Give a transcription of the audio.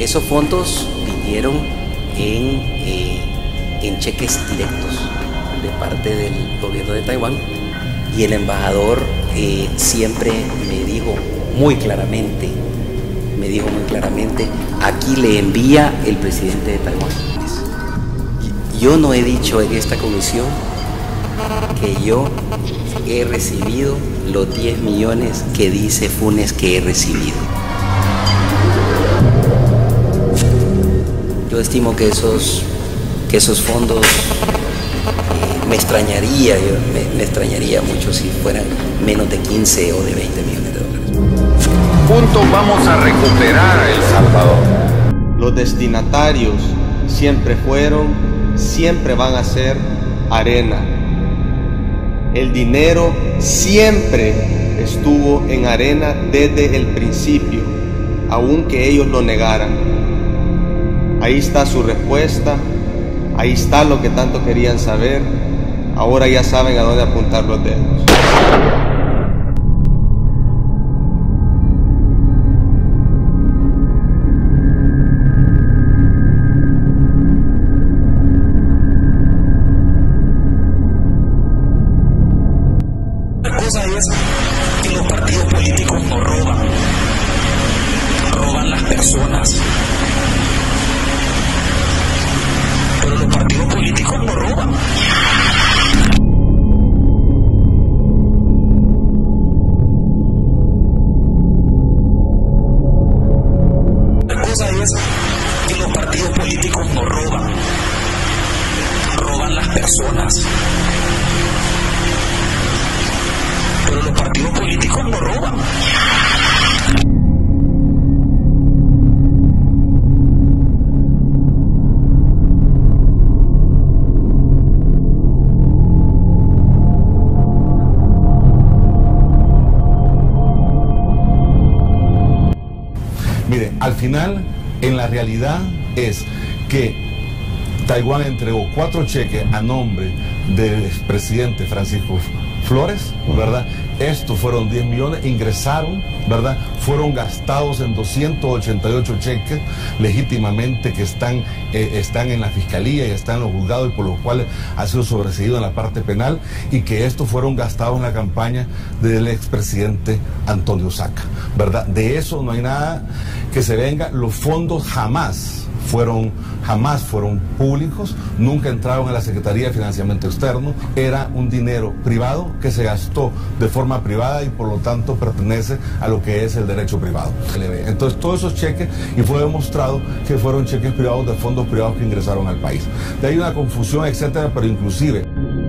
Esos fondos vinieron en cheques directos de parte del gobierno de Taiwán, y el embajador siempre me dijo muy claramente, aquí le envía el presidente de Taiwán. Yo no he dicho en esta comisión que yo he recibido los 10 millones que dice Funes que he recibido. Yo estimo que esos fondos me extrañaría mucho si fueran menos de 15 o de 20 millones de dólares. Juntos vamos a recuperar a El Salvador. Los destinatarios siempre fueron, siempre van a ser Arena. El dinero siempre estuvo en Arena desde el principio, aunque ellos lo negaran. Ahí está su respuesta, ahí está lo que tanto querían saber. Ahora ya saben a dónde apuntar los dedos. La cosa es que los partidos políticos no roban, roban las personas. Pero los partidos políticos no roban. La cosa es que los partidos políticos no roban, roban las personas. Pero los partidos políticos no roban. Mire, al final, en la realidad es que Taiwán entregó 4 cheques a nombre del expresidente Francisco Flores, ¿verdad? Estos fueron 10 millones, ingresaron, ¿verdad? Fueron gastados en 288 cheques legítimamente que están en la fiscalía y están en los juzgados y por los cuales ha sido sobreseído en la parte penal, y que estos fueron gastados en la campaña del expresidente Antonio Saca, ¿verdad? De eso no hay nada que se venga. Los fondos jamás fueron públicos, nunca entraron a la Secretaría de Financiamiento Externo, era un dinero privado que se gastó de forma privada y por lo tanto pertenece a lo que es el derecho privado. Entonces todos esos cheques, y fue demostrado que fueron cheques privados de fondos privados que ingresaron al país. De ahí una confusión, etcétera, pero inclusive